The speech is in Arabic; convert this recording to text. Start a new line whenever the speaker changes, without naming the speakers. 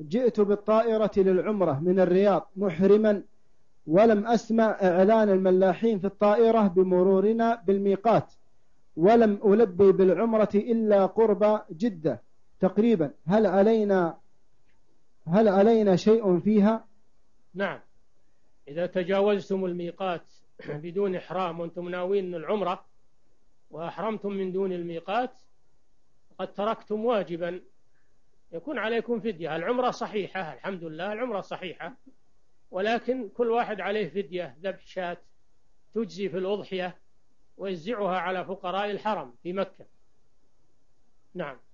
جئت بالطائرة للعمرة من الرياض محرما، ولم أسمع إعلان الملاحين في الطائرة بمرورنا بالميقات، ولم ألبي بالعمرة إلا قرب جدة تقريبا، هل علينا شيء فيها؟
نعم، إذا تجاوزتم الميقات بدون إحرام وأنتم ناوين العمرة وأحرمتم من دون الميقات قد تركتم واجبا، يكون عليكم فدية. العمرة صحيحة الحمد لله، العمرة صحيحة، ولكن كل واحد عليه فدية، ذبح شاة تجزي في الأضحية ويوزعها على فقراء الحرم في مكة. نعم.